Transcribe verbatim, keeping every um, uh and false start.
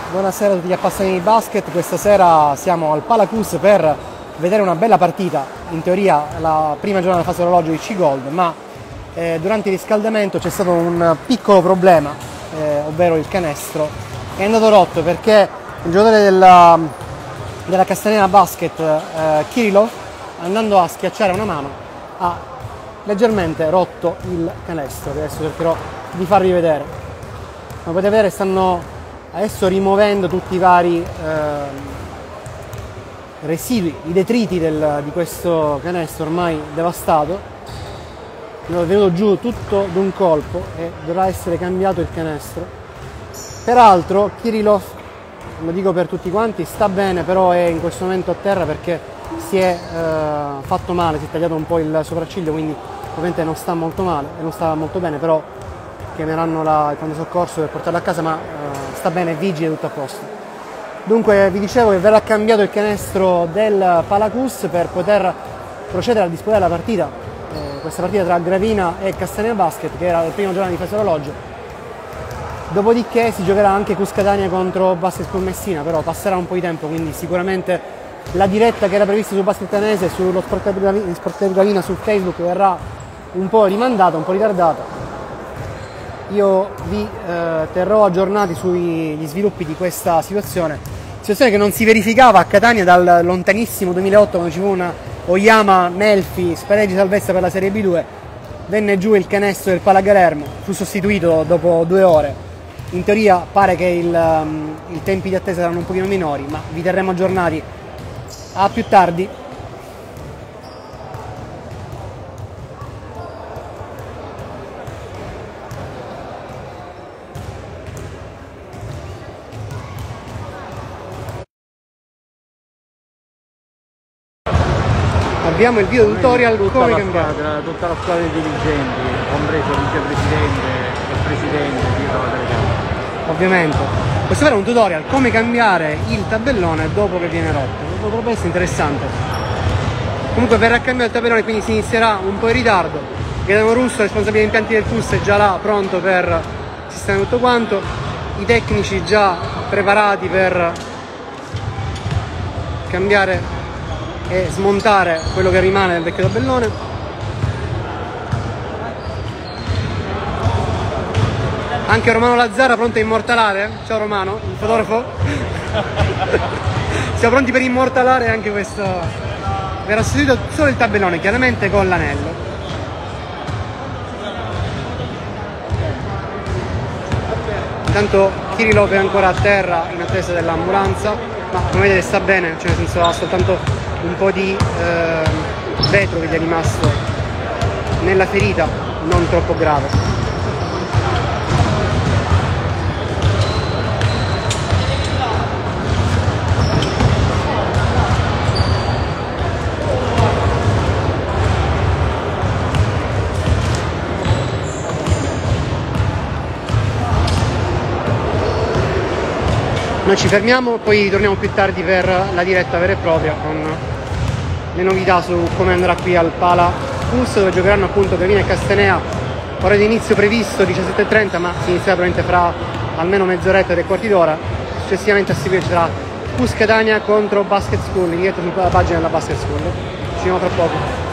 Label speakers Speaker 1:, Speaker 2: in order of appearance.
Speaker 1: Buonasera a tutti gli appassionati di basket. Questa sera siamo al Palacus per vedere una bella partita, in teoria la prima giornata della fase orologio di C-Gold, ma eh, durante il riscaldamento c'è stato un piccolo problema, eh, ovvero il canestro è andato rotto perché il giocatore della, della Castanea Basket, eh, Kirillov, andando a schiacciare una mano, ha leggermente rotto il canestro, che adesso cercherò di farvi vedere. Come potete vedere stanno adesso rimuovendo tutti i vari eh, residui, i detriti del, di questo canestro ormai devastato. È venuto giù tutto d'un colpo e dovrà essere cambiato il canestro. Peraltro Kirillov, lo dico per tutti quanti, sta bene, però è in questo momento a terra perché si è eh, fatto male, si è tagliato un po' il sopracciglio, quindi ovviamente non sta molto male e non sta molto bene, però chiameranno la, il pronto soccorso per portarlo a casa, ma eh, sta bene, è vigile, tutto a posto. Dunque vi dicevo che verrà cambiato il canestro del Palacus per poter procedere a disputare la partita, eh, questa partita tra Gravina e Castanea Basket, che era il primo giorno di fase orologio. Dopodiché si giocherà anche Cuscatania contro Basket School Messina, però passerà un po' di tempo, quindi sicuramente la diretta che era prevista sul Basket Canese, sullo Sport Club Gravina su Facebook, verrà un po' rimandata, un po' ritardata. Io vi eh, terrò aggiornati sugli sviluppi di questa situazione, situazione che non si verificava a Catania dal lontanissimo duemilaotto, quando ci fu una Oyama Melfi Spareggi salvezza per la Serie B due, venne giù il canestro del Palagalermo, fu sostituito dopo due ore. In teoria pare che il, um, i tempi di attesa saranno un pochino minori, ma vi terremo aggiornati. A più tardi. Abbiamo il video tutorial
Speaker 2: tutta
Speaker 1: come
Speaker 2: la
Speaker 1: cambiare.
Speaker 2: squadra, tutta la squadra di dirigenti, compreso il vicepresidente e il presidente dietro la telecamera.
Speaker 1: Ovviamente. Questo era un tutorial come cambiare il tabellone dopo che viene rotto. Potrebbe essere interessante. Comunque verrà cambiato il tabellone, quindi si inizierà un po' in ritardo. Gaetano Russo, responsabile degli impianti del F U S, è già là pronto per sistemare tutto quanto. I tecnici già preparati per cambiare e smontare quello che rimane del vecchio tabellone. Anche Romano Lazzara pronto a immortalare. Ciao Romano, il fotografo. Siamo pronti per immortalare anche questo. Verrà sostituito solo il tabellone, chiaramente con l'anello. Intanto Kirillov è ancora a terra in attesa dell'ambulanza, ma come vedete sta bene, cioè nel senso ha soltanto un po' di eh, vetro che gli è rimasto nella ferita, non troppo grave. Noi ci fermiamo, poi torniamo più tardi per la diretta vera e propria con le novità su come andrà qui al Palacus, dove giocheranno appunto Gravina e Castanea. Ora di inizio previsto diciassette e trenta, ma si inizierà probabilmente fra almeno mezz'oretta, tre quarti d'ora. Successivamente a seguire ci sarà Cuscatania contro Basket School, in diretta sulla pagina della Basket School. Ci vediamo tra poco.